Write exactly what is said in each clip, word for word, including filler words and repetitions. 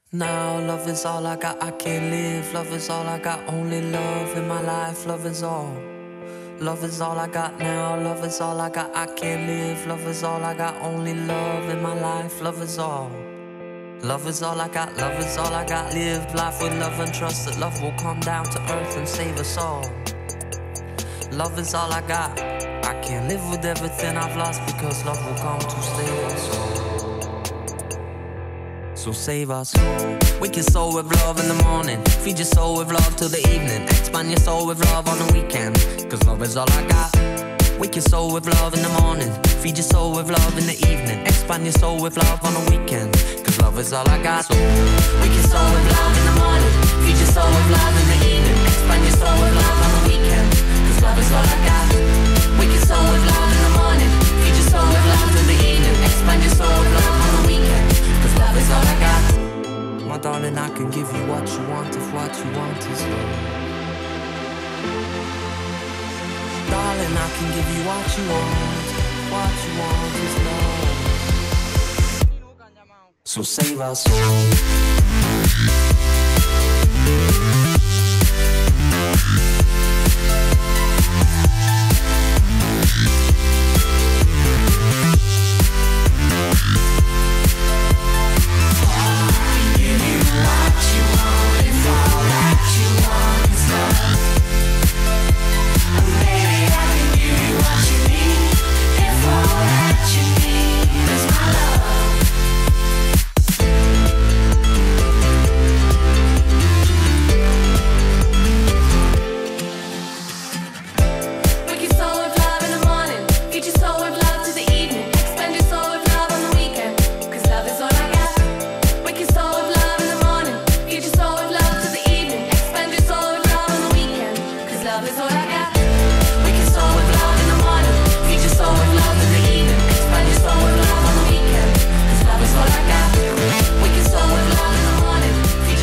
Now love is all I got, I can't live. Love is all I got, only love in my life. Love is all. Love is all I got now, love is all I got, I can't live. Love is all I got, only love in my life. Love is all. Love is all I got, love is all I got. Live life with love and trust that love will come down to earth and save us all. Love is all I got. I can't live with everything I've lost because love will come to save us all. So save our soul. Wake your soul with love in the morning. Feed your soul with love till the evening. Expand your soul with love on the weekend, cause love is all I got. Wake your soul with love in the morning. Feed your soul with love in the evening. Expand your soul with love on the weekend, cause love is all I got. So wake your soul with love in the morning. Feed your soul with love in the evening. Expand your soul with love on the weekend, cause love is all I got. Wake your soul with love in the morning. Feed your soul with love in the evening. Expand your soul with love on the weekend, cause love is all I got. My darling, I can give you what you want if what you want is love. Darling, I can give you what you want. What you want is love. So save our soul.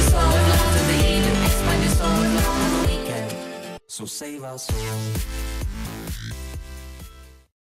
So save our soul.